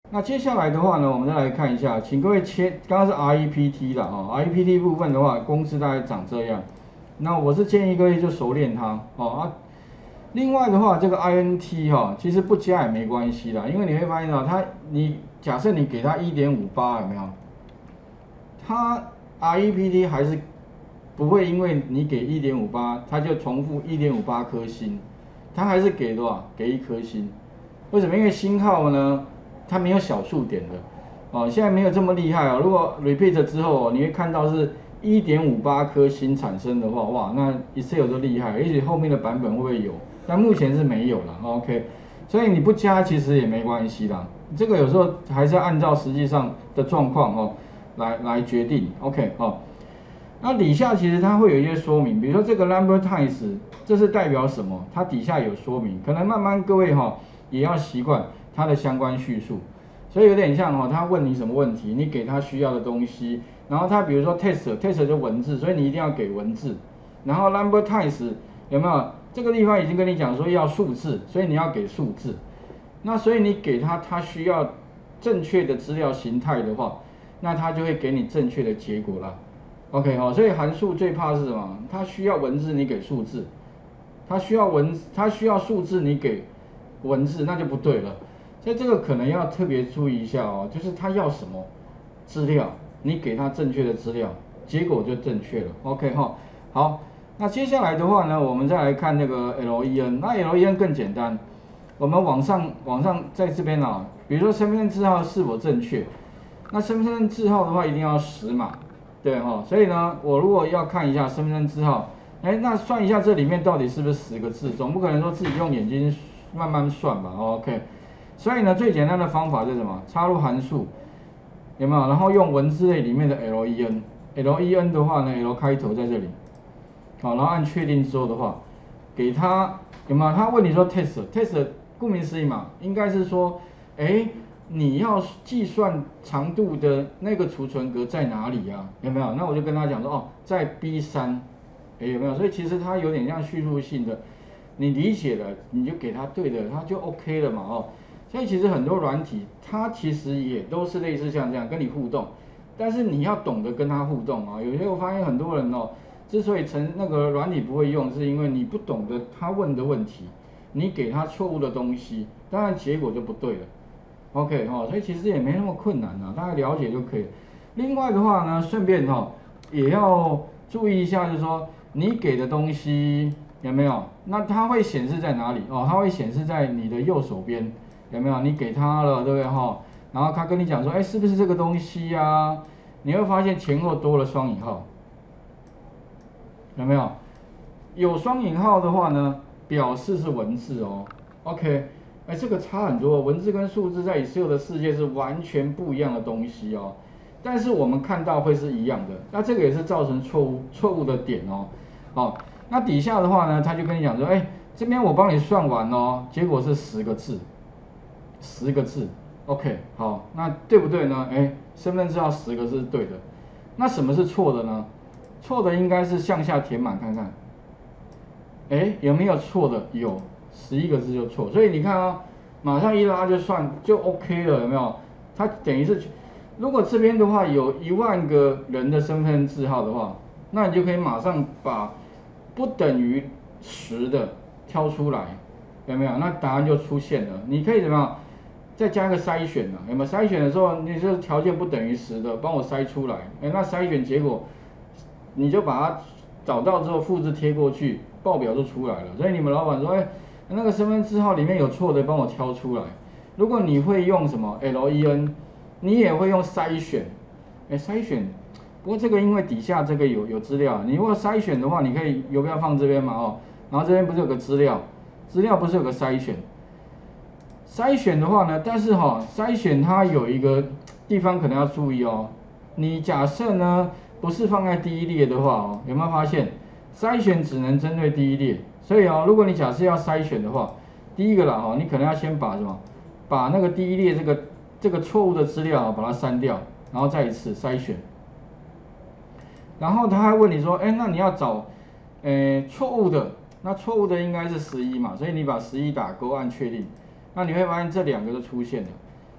那接下来的话呢，我们再来看一下，请各位切，刚刚是 REPT 啦，REPT 部分的话，公式大概长这样。那我是建议各位就熟练它另外的话，这个 INT 其实不加也没关系啦，因为你会发现你假设你给它1.58有没有？它 REPT 还是不会因为你给1.58，它就重复1.58颗星，它还是给多少？给1颗星。为什么？因为星号呢，它没有小数点的现在没有这么厉害如果 repeat 之后你会看到是1.58颗星产生的话，哇，那 Excel 就厉害，也许后面的版本会不会有？但目前是没有了，OK。所以你不加其实也没关系啦，这个有时候还是要按照实际上的状况来决定 ，OK 那底下其实它会有一些说明，比如说这个 number times 这是代表什么？它底下有说明，可能慢慢各位也要习惯它的相关叙述，所以有点像他问你什么问题，你给他需要的东西，然后他比如说 test 就文字，所以你一定要给文字，然后 number times 有没有？这个地方已经跟你讲说要数字，所以你要给数字。那所以你给他需要正确的资料形态的话，那他就会给你正确的结果啦。OK 所以函数最怕是什么？它需要文字，你给数字；它需要数字，你给文字，那就不对了。所以这个可能要特别注意一下就是他要什么资料，你给他正确的资料，结果就正确了。OK 好。那接下来的话呢，我们再来看那个 LEN。那 LEN 更简单，我们往上在这边比如说身份证字号是否正确，那身份证字号的话一定要10码，对所以呢，我如果要看一下身份证字号，那算一下这里面到底是不是10个字，总不可能说自己用眼睛慢慢算吧，OK。所以呢，最简单的方法是什么？插入函数，有没有？然后用文字类里面的 LEN 的话呢 ，L 开头在这里。然后按确定之后的话，给他有没有？他问你说 test 顾名思义嘛，应该是说，你要计算长度的那个储存格在哪里啊？有没有？那我就跟他讲说，在 B3，有没有？所以其实它有点像叙述性的，你理解了，你就给他对的，他就 OK 了嘛所以其实很多软体，它其实也都是类似像这样跟你互动，但是你要懂得跟他互动有些我发现很多人之所以那个软体不会用，是因为你不懂得他问的问题，你给他错误的东西，当然结果就不对了。OK 所以其实也没那么困难大概了解就可以。另外的话呢，顺便也要注意一下，就是说你给的东西有没有？那它会显示在哪里它会显示在你的右手边，有没有？你给他了，对不对然后他跟你讲说，是不是这个东西啊？你会发现前后多了双引号。有没有？有双引号的话呢，表示是文字OK， 这个差很多，文字跟数字在 Excel 的世界是完全不一样的东西但是我们看到会是一样的，那这个也是造成错误的点那底下的话呢，他就跟你讲说，这边我帮你算完结果是10个字，10个字 ，OK， 好，那对不对呢？身份证号10个字是对的，那什么是错的呢？错的应该是向下填满看看，有没有错的？有，11个字就错，所以你看马上一拉就算就 OK 了，有没有？它等于是，如果这边的话有10000个人的身份证字号的话，那你就可以马上把不等于10的挑出来，有没有？那答案就出现了。你可以怎么样？再加一个筛选有没有？筛选的时候，你就条件不等于10的，帮我筛出来，那筛选结果。你就把它找到之后复制贴过去，报表就出来了。所以你们老板说，那个身份证字号里面有错的，帮我挑出来。如果你会用什么 LEN， 你也会用筛选，筛选。不过这个因为底下这个有资料，你如果筛选的话，你可以邮票放这边嘛然后这边不是有个资料，资料不是有个筛选。筛选的话呢，但是筛选它有一个地方可能要注意你假设呢？不是放在第一列的话有没有发现筛选只能针对第一列？所以如果你假设要筛选的话，第一个啦你可能要先把什么，把那个第一列这个错误的资料把它删掉，然后再一次筛选。然后他还问你说，那你要找错误的，那错误的应该是11嘛，所以你把11打勾按确定，那你会发现这2个就出现了。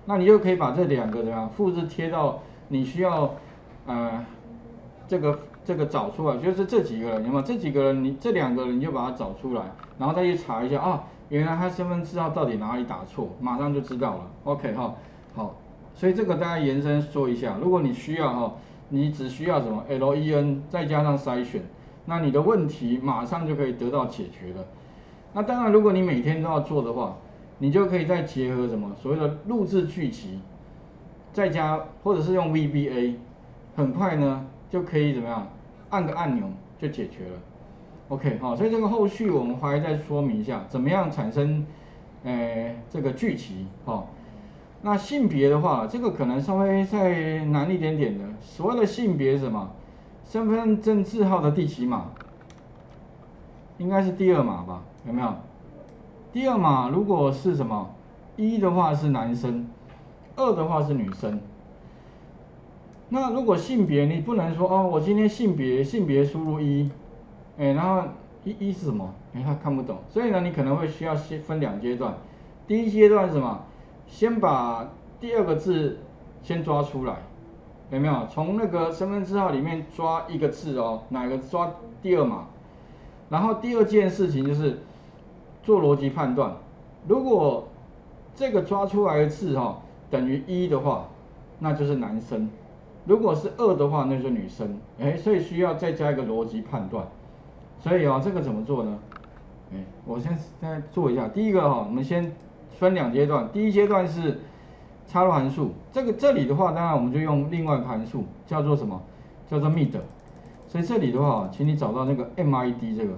那你就可以把这两个怎么样复制贴到你需要这个找出来，就是这几个人有没有？这几个人这两个人你就把它找出来，然后再去查一下啊，原来他身份证号到底哪里打错，马上就知道了。OK 哈，好，所以这个大家延伸说一下，如果你需要哈，你只需要什么 LEN 再加上筛选，那你的问题马上就可以得到解决了。那当然，如果你每天都要做的话，你就可以再结合什么所谓的录制剧集，再加或者是用 VBA， 很快呢就可以怎么样，按个按钮就解决了。OK 好，所以这个后续我们还再说明一下，怎么样产生这个剧集哦。那性别的话，这个可能稍微再难一点点的。所谓的性别是什么？身份证字号的第几码？应该是第2码吧？有没有？第2码如果是什么？1的话是男生，2的话是女生。那如果性别你不能说哦，我今天性别输入1，然后一是什么？他看不懂，所以呢你可能会需要先分2阶段。第一阶段是什么？先把第2个字先抓出来，有没有？从那个身份证号里面抓一个字哦，哪个抓第2码？然后第2件事情就是做逻辑判断，如果这个抓出来的字等于1的话，那就是男生；如果是2的话，那就是女生。所以需要再加一个逻辑判断。所以这个怎么做呢？我先再做一下。第一个我们先分2阶段。第一阶段是插入函数，这里的话，当然我们就用另外一个函数，叫做什么？叫做 mid。所以这里的话，请你找到那个 MID 这个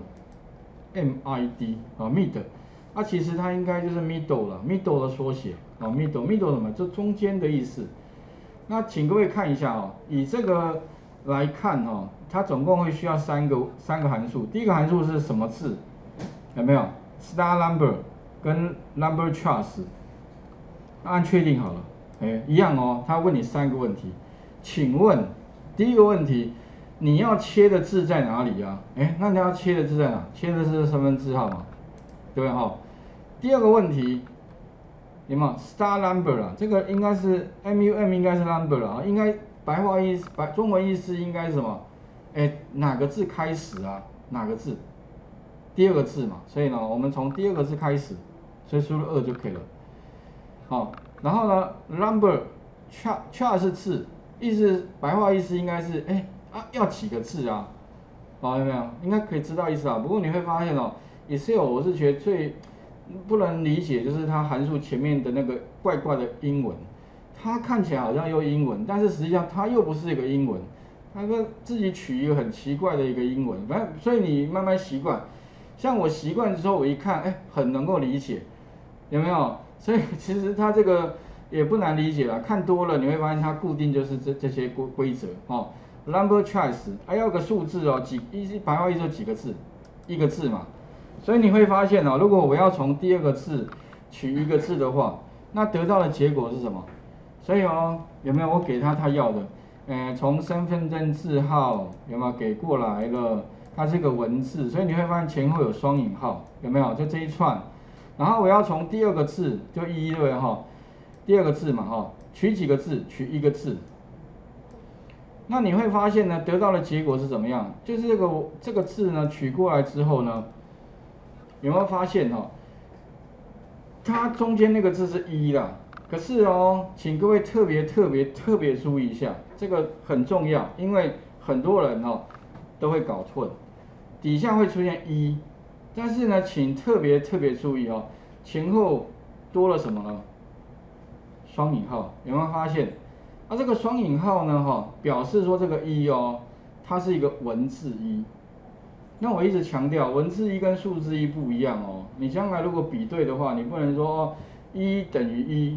MID mid， 其实它应该就是 middle 了 ，middle 的缩写middle 什么？就中间的意思。那请各位看一下以这个来看它总共会需要三个函数。第一个函数是什么字？有没有 ？star number 跟 number choice。按确定好了，一样他问你3个问题，请问第一个问题，你要切的字在哪里啊？那你要切的字在哪？切的是身份证号嘛，对不对第二个问题，有没有 star number 这个应该是 MUM 应该是 number 应该中文意思应该是什么？哪个字开始啊？哪个字？第2个字嘛，所以呢，我们从第2个字开始，所以输入2就可以了。然后呢 ，number char 是字，白话意思应该是要几个字啊？有没有？应该可以知道意思不过你会发现Excel 我是觉得最不能理解就是它函数前面的那个怪怪的英文，它看起来好像用英文，但是实际上它又不是一个英文，它自己取一个很奇怪的一个英文，反正所以你慢慢习惯。像我习惯之后，我一看很能够理解，有没有？所以其实它这个也不难理解啦，看多了你会发现它固定就是这些规则number choice 要个数字白话意思几个字？1个字嘛。所以你会发现如果我要从第2个字取1个字的话，那得到的结果是什么？所以有没有我给他要的？从身份证字号有没有给过来了？它是个文字，所以你会发现前后有双引号，有没有？就这一串。然后我要从第2个字就对不对第2个字嘛取几个字？取1个字。那你会发现呢，得到的结果是怎么样？就是这个字呢取过来之后呢，有没有发现它中间那个字是1啦，可是请各位特别注意一下，这个很重要，因为很多人都会搞错，底下会出现1。但是呢，请特别注意前后多了什么呢？双引号，有没有发现？这个双引号呢，表示说这个1它是一个文字1。那我一直强调，文字1跟数字1不一样你将来如果比对的话，你不能说1等于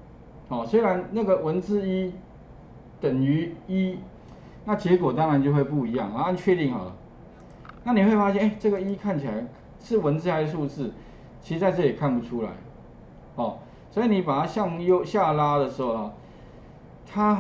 1，虽然那个文字1等于1，那结果当然就会不一样。按确定好了，那你会发现，这个1看起来是文字还是数字？其实在这里看不出来，所以你把它向右下拉的时候它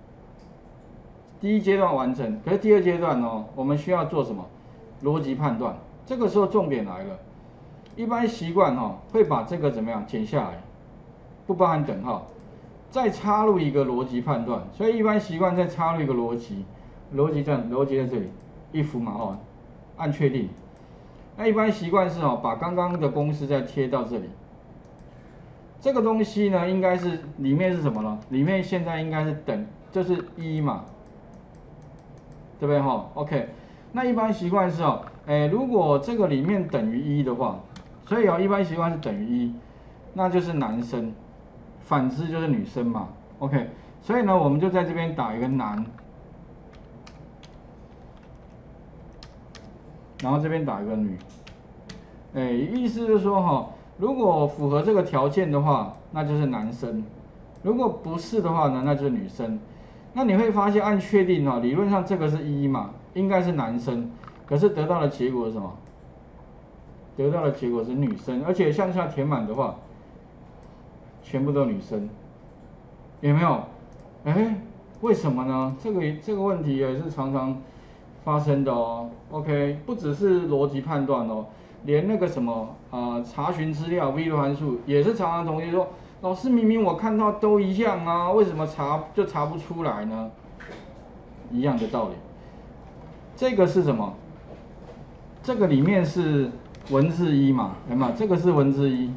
第1阶段完成，可是第2阶段我们需要做什么？逻辑判断。这个时候重点来了，一般习惯会把这个怎么样剪下来，不包含等号， 再插入一个逻辑判断，所以一般习惯再插入一个逻辑在这里，if 嘛哦，按确定。那一般习惯是哦，把刚刚的公式再贴到这里。这个东西呢，应该是里面是什么呢？里面现在应该是就是1嘛，对不对哈 ？OK， 那一般习惯是哦，如果这个里面等于1的话，所以哦，一般习惯是等于1，那就是男生，反之就是女生嘛。OK， 所以呢，我们就在这边打一个男，然后这边打一个女，意思就是说哈，如果符合这个条件的话，那就是男生；如果不是的话呢，那就是女生。那你会发现按确定哈，理论上这个是1嘛，应该是男生，可是得到的结果是什么？得到的结果是女生，而且向下填满的话，全部都女生，有没有？为什么呢？这个问题也是常常发生的哦。OK， 不只是逻辑判断哦，连那个什么查询资料 VLOOKUP 函数也是常常同学说，老师明明我看到都一样啊，为什么查不出来呢？一样的道理。这个是什么？这个里面是文字1嘛，有没有？这个是文字1。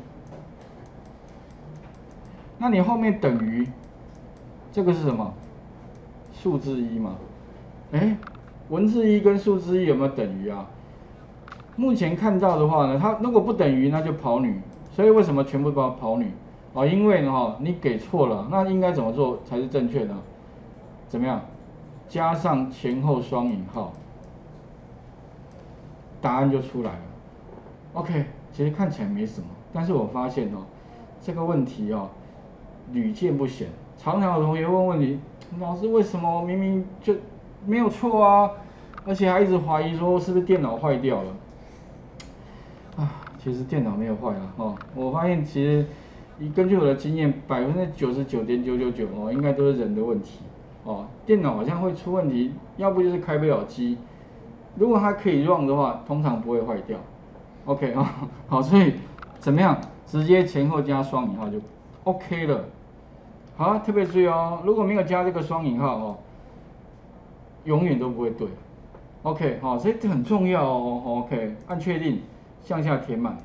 那你后面等于这个是什么？数字1嘛。文字1跟数字1有没有等于啊？目前看到的话呢，它如果不等于，那就跑女。所以为什么全部都要跑女？因为呢你给错了，那应该怎么做才是正确的？怎么样？加上前后双引号，答案就出来了。OK， 其实看起来没什么，但是我发现这个问题屡见不鲜，常常有同学问题，老师为什么明明就没有错啊，而且还一直怀疑说是不是电脑坏掉了？其实电脑没有坏啊，我发现其实根据我的经验，99.999%应该都是人的问题电脑好像会出问题，要不就是开不了机，如果它可以 run 的话，通常不会坏掉。OK 好，所以怎么样？直接前后加双引号就 OK 了。好，特别注意如果没有加这个双引号永远都不会对。OK 好，所以这很重要OK， 按确定，向下填满，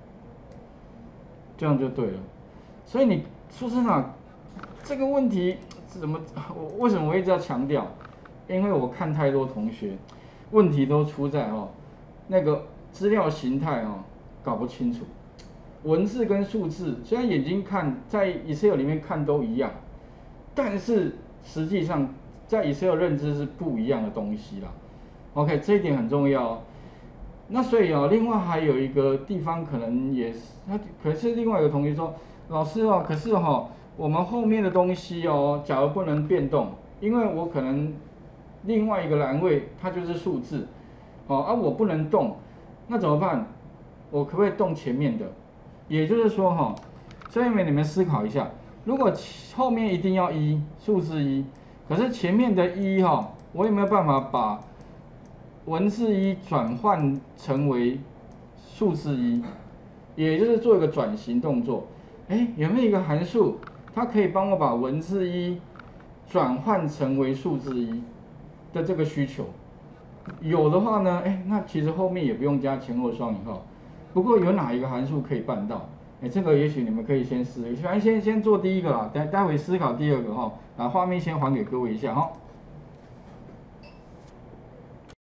这样就对了。所以你说真的，这个问题为什么我一直要强调？因为我看太多同学问题都出在那个资料形态搞不清楚。文字跟数字虽然眼睛看在 Excel 里面看都一样，但是实际上在 Excel 认知是不一样的东西啦。OK， 这一点很重要。那所以另外还有一个地方可能也是，可是另外有同学说，老师可是我们后面的东西假如不能变动，因为我可能另外一个栏位它就是数字我不能动，那怎么办？我可不可以动前面的？也就是说所以你们思考一下，如果后面一定要数字1，可是前面的1我有没有办法把文字1转换成为数字1？也就是做一个转型动作。有没有一个函数，它可以帮我把文字1转换成为数字1的这个需求？有的话呢，那其实后面也不用加前后双引号。不过有哪一个函数可以办到？这个也许你们可以先试一下，先做第一个啦，待会思考第二个把画面先还给各位一下